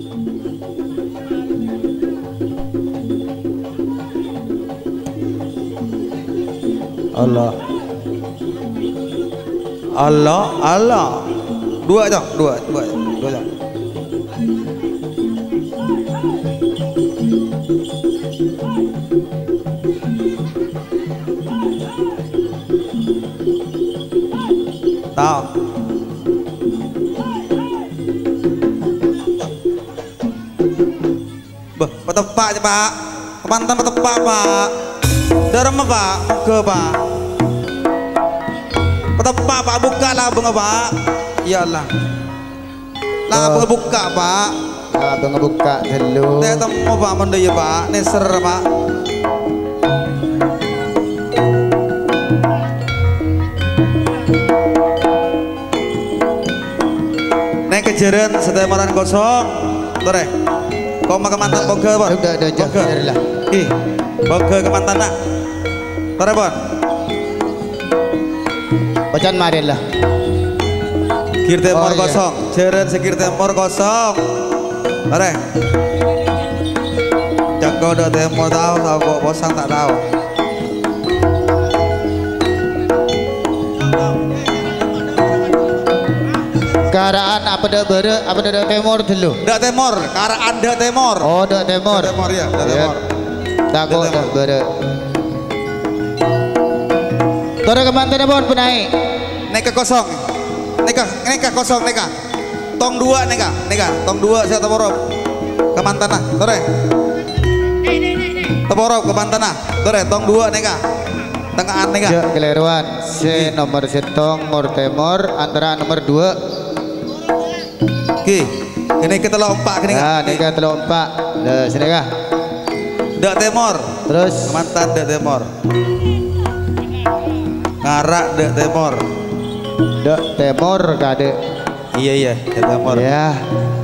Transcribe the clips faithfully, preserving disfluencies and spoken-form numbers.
Allah Allah Allah dua dong dua dua dua dong. Tahu bah petepak aja pak kemantan petepak pak dalam apa pak ke pak petepak pak buka lah bang pak iyalah lah bang buka pak lah bang buka dulu saya temu pak mende ya pak neser pak neng kejaran setemoran kosong tore kau makan mantan boga pak udah udah boga lah ih boga ke mantan nak tore bon bacan marin lah kir temor Oh, iya. kosong jaran sekir temor kosong tore jago udah temor tahu tahu kok posang tak tahu karaan apa dah bere apa dah temor dulu dak temor kara anda temor oh dah temor dak temor ya dak Ya. temor takut Dah dah temor. bere Tora kemantan pun penaik neka kosong neka neka kosong neka tong dua neka neka tong dua saya teporob kemantana tore teporob kemantana tore tong dua neka tengahan neka ya keliruan si nomor setong nomor temor antara nomor dua ki ini kita lompat gini nah kan ini kan telompak dah sini kah dak temor terus kemantan dak temor ngarak dak temor dak temor kade iya iya dak temor ya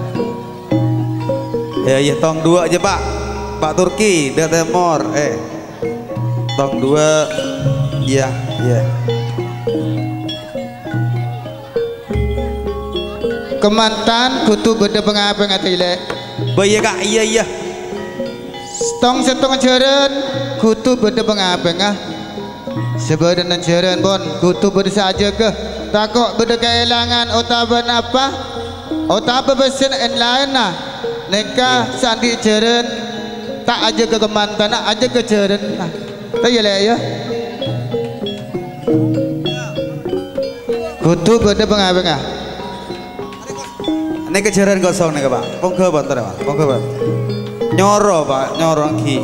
ya iya tong dua aja pak pak Turki dak temor eh tong dua iya iya kemantan kutu beda pengapa ngatile bayi kak iya iya stong setong jaran kutu beda pengapa ngah sebenarnya jaran pun kutu beda saja ke takut beda kehilangan otaban apa otaba besen en lain nah neka sandi jaran tak aja ke kemantan aja ke jaran nah tak ya ya kutu beda pengapa ngah ini kejaran kosong nih pak pongke bantar pak pongke bantar nyoro pak nyoro ki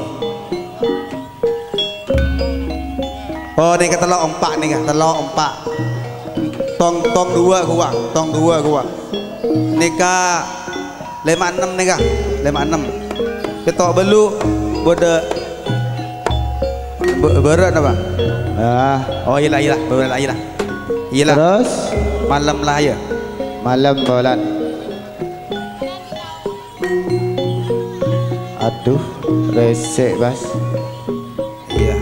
oh ini telok empat nih kah telok empat tong tong dua kuang tong dua kuang nikah lima enam nih kah lima enam kita belu bode berat apa ah oh iyalah iyalah berat iyalah iyalah terus malam lah ya malam bulan aduh resek bas iya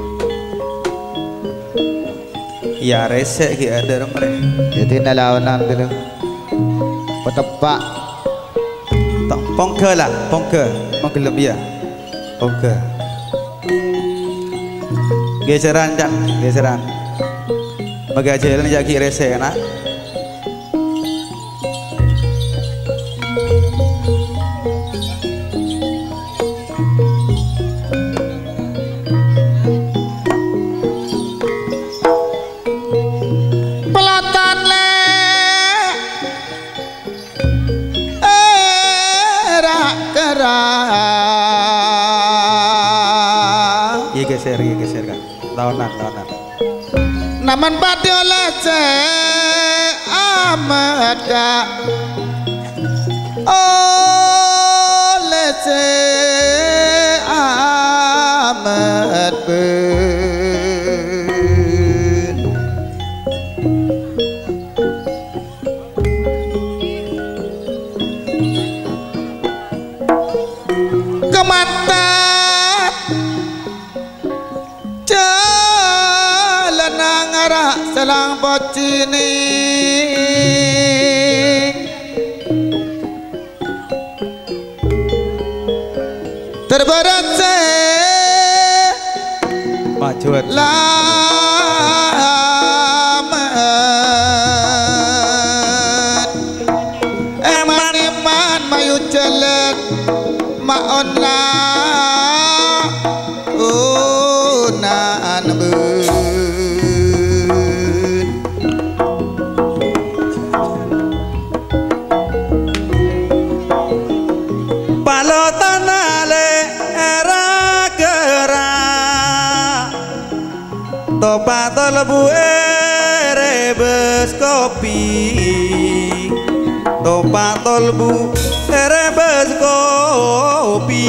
iya resek ki ada nomor jadi nalawanan dulu petepak tak pongke lah pongke pongke lebih ya pongke geseran jak geseran bagi jalan jaki resek nak pelatan le era kera iya geser iya geser kan tahunan tahunan naman pati oleh se amada oleh se amat ben kemantan jalan arah selang pocini terberat se majuat lamat eman eman mayu jelek maon la unan beun palotan ale era gerak topat lebu erebes kopi topat lebu erebes kopi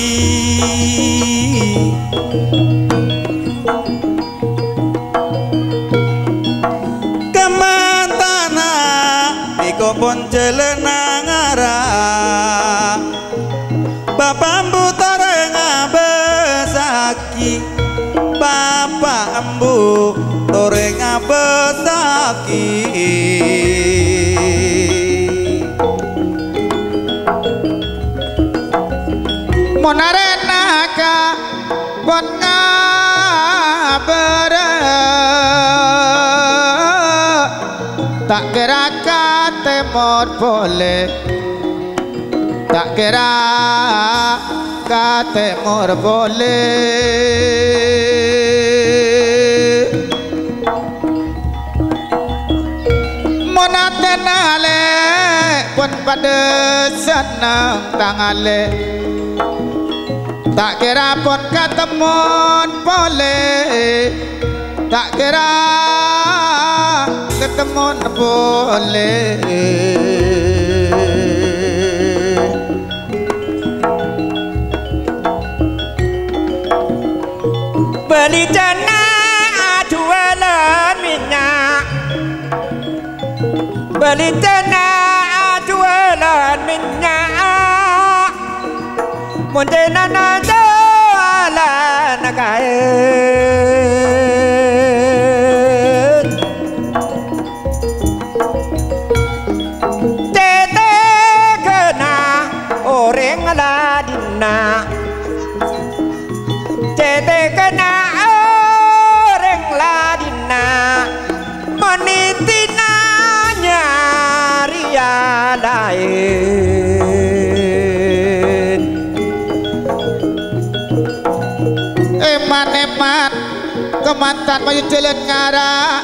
kemantana iko pon jelenang arah bapak ambu toreng abesaki bapak ambu toreng abesaki monarenaka bon ngabere tak kira kate mod boleh tak kira kate mod boleh monatenale pun pada senang tangale tak kira pun ketemuan boleh tak kira ketemuan boleh beli jana jualan minyak beli jana jualan minyak munjena na jualan kain tete kena orang ladina tete kena orang ladina menitina nyari lain eman-eman kemantan mayu jalan ngara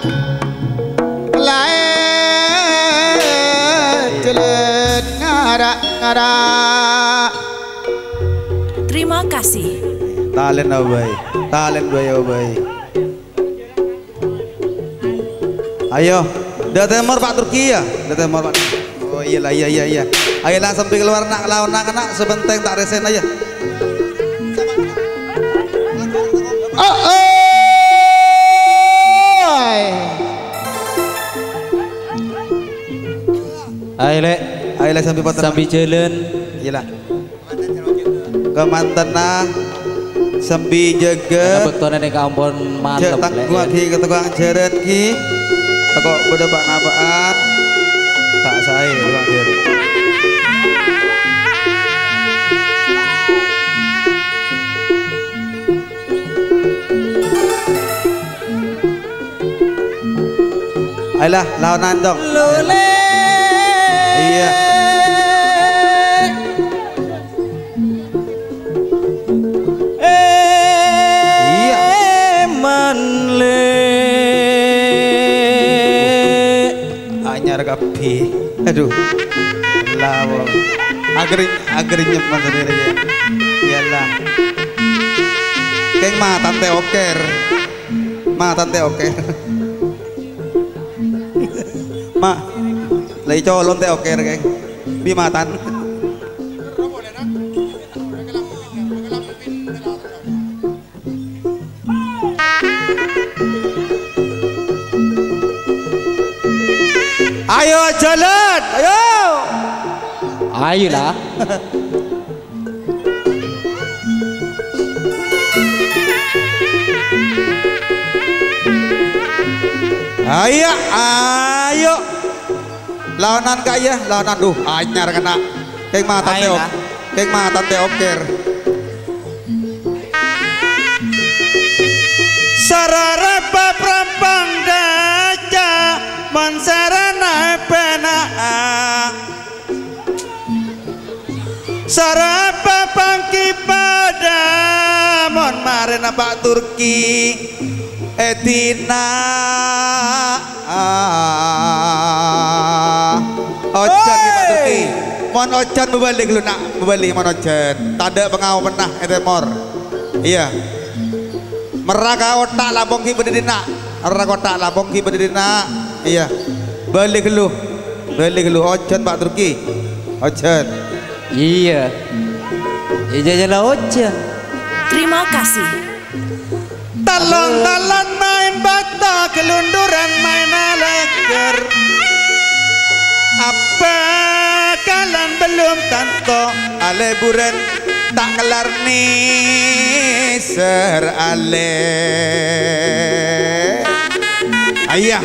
lain jalan ngara ngara Terima kasih. talent abai talent bay abai ayo dah temor Pak Turki ya dah temor Pak oh iya lah iya iya iya ayo langsung sampai keluar nak lawan nak nak sebenteng tak resen aja oh oh ayo le ayo le sampai patah sambil jalan iya lah kemantana sambil jaga bektone ning kampung mantep cetak gua ki ke tukang jeret ki kok beda pak napaan tak saya tukang jeret ayolah lawanan dong lule iya kapi aduh lawo agar agar nyepan sendiri ya iyalah keng mah tante oker mah tante oker mah lagi colon teh oker keng bi matan ayo jalan ayo ayolah ayo ayo lawanan kaya lawanan duh anyar kena keng mah tante ok keng mah tante oker sararapa prampang daja mansarana pena sarapa pangki pada mon marena Pak Turki etina ojan Pak Turki mon ojan bebalik lu nak bebalik mon ojan tanda pengau pernah etemor iya meraka otak labong ki berdina meraka otak labong ki berdina iya balik lu balik lu ojan Pak Turki ojan Iya. Iya jalan ojan. Terima kasih. Talon-talon main bata kelunduran main leker. Apa kalian belum tanto aleburan tak kelar nih ser ale. Ayah.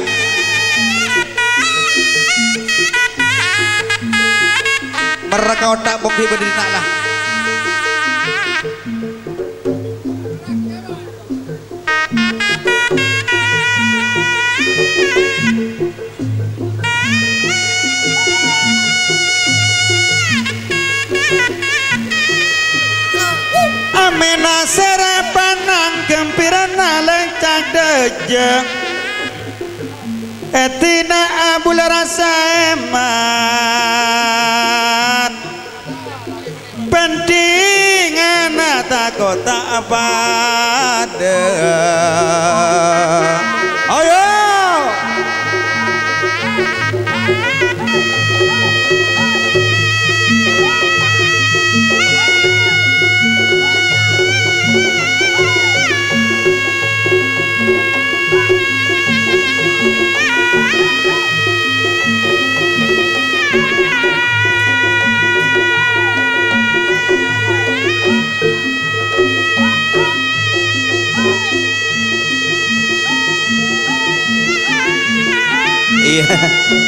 Mereka otak bongki berdina lah. Amena serepanang gempirana lencak dejeng etina abul rasa eman pentingan takut tak pada ayo iya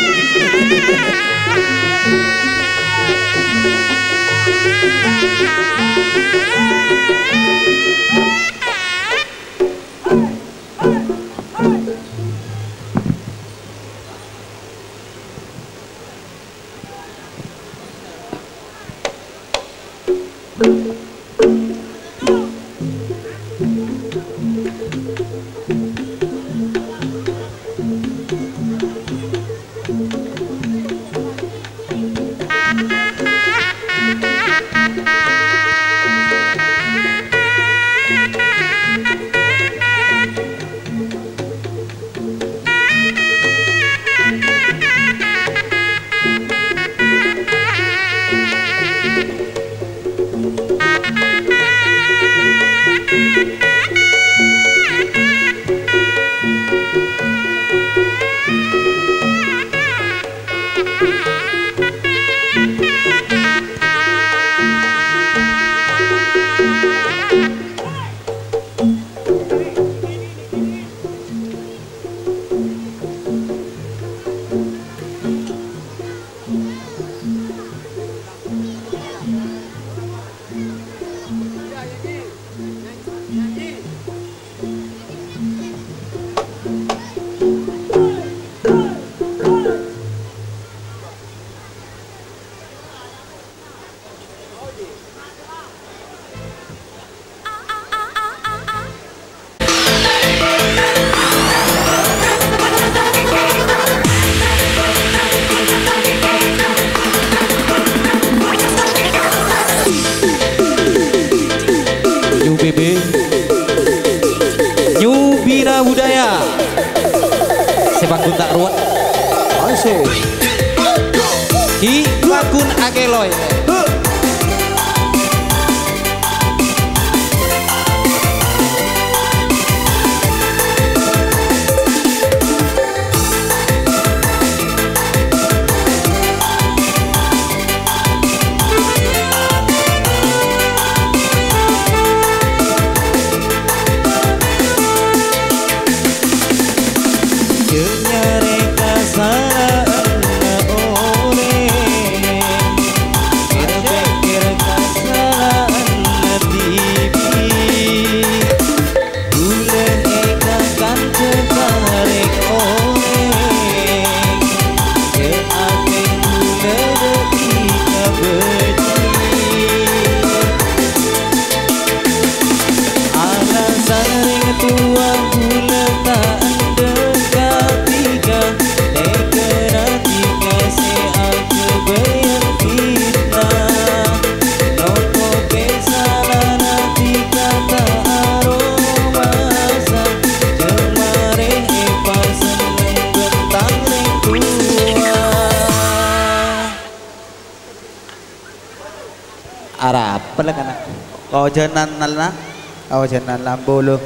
Sebangkun tak ruwet. Asik. Ki wakun akeloy. Nyareka sana ore benci. Alasan ring tua gula tak dekat tiga Nekera tiga se aku bayar kita Nopo pesalana tiga tak aromasa Jemare epa seneng bentang ring tua Arab pala ka na Kau janan nalna, kau janan lambo lo.